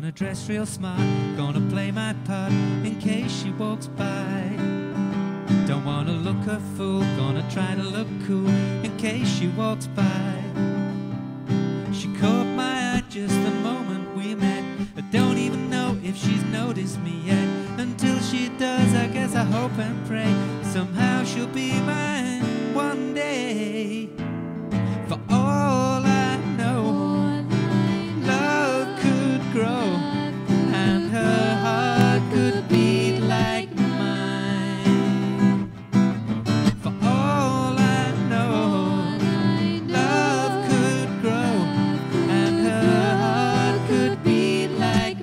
Gonna dress real smart, gonna play my part in case she walks by. Don't wanna look a fool, gonna try to look cool in case she walks by. She caught my eye just the moment we met. I don't even know if she's noticed me yet. Until she does, I guess I hope and pray somehow she'll be mine one day. For all I know, love could grow and her heart could beat like mine. For all I know, love could grow and her heart could beat like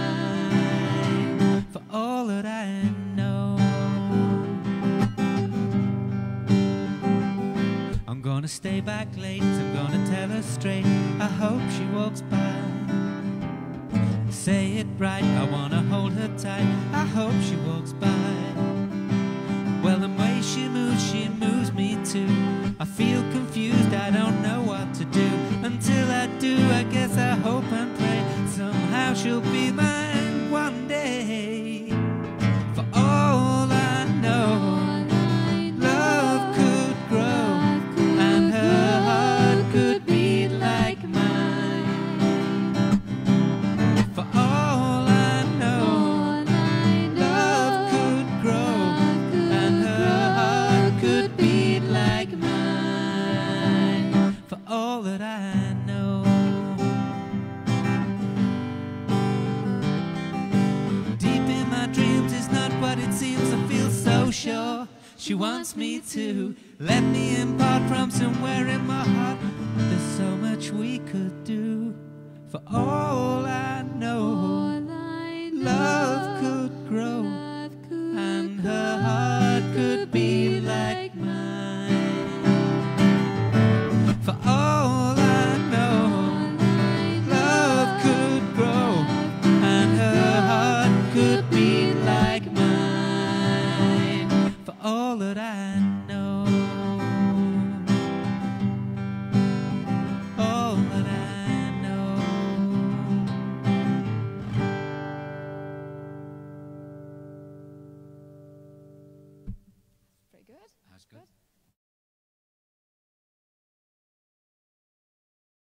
mine. For all that I know, I'm gonna stay back late, I'm gonna tell her straight, I hope she walks by. Say it right, I wanna hold her tight, I hope she walks by. Well, the way she moves me too. I feel confused, I don't know what to do. Until I do, I guess I hope and pray somehow she'll be mine one day. For all I know, love could grow and her heart could beat like mine. For all I know, love could grow and her heart could beat like mine. For all that I know. Deep in my dreams is not what it seems. I feel so sure she wants me to let me impart from somewhere in my heart. There's so much we could do. For all I know,